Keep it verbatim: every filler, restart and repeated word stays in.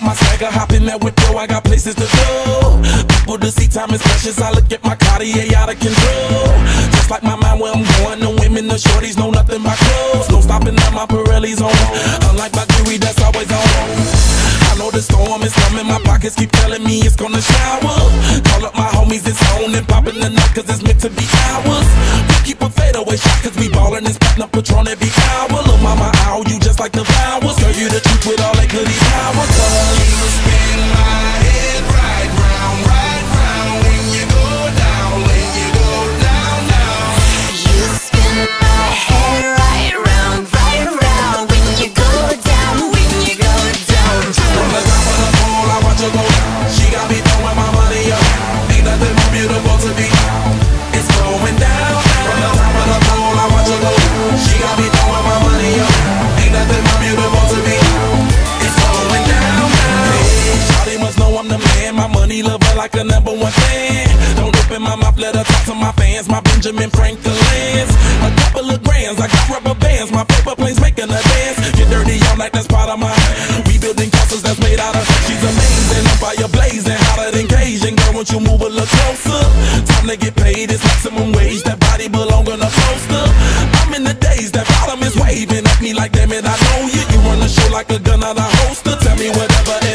my swagger, hop in that whip, yo, I got places to go. People to see, time is precious. I look at my Cartier out of control. Just like my mind where I'm going, the women, the shorties know nothing but clothes. No stopping at my Pirelli's on. Unlike my jewelry, that's always on. I know the storm is coming, my pockets keep telling me it's gonna shower. Call up my homies, it's on and popping the night, cause it's meant to be ours. We keep a fadeaway shot, cause we ballin' and spittin' up Patron every hour. Lil' mama, ow, you just like the flowers. Girl, you the truth with all that goody power. Cause you spin my head right round, right round. When you go down, when you go down, down. You spin my head right round, right round. When you go down, when you go down, down. From the top of the pole, I watch her go down. She got me throwing my money up. Ain't nothing more beautiful to be. It's going down. From the top of the pole, I watch her go down. She got me throwing my money up. Ain't nothing more beautiful to be. It's going down, down. Hey, shawty must know I'm the man. My money love her like a number one fan. Don't open my mouth, let her talk to my fans. My Benjamin Franklin's. A couple of grands, I got rubber bands. My paper planes making a dance. Get dirty all night, that's part of my. We building castles that's made out of. She's amazing, I'm fire blazing, hotter than Cajun. Girl, won't you move a little closer? Time to get paid, it's maximum wage. That body belong on a poster. I'm in the days, that bottom is waving at me like, damn it, I know you. You run the show like a gun out of holster. Tell me whatever.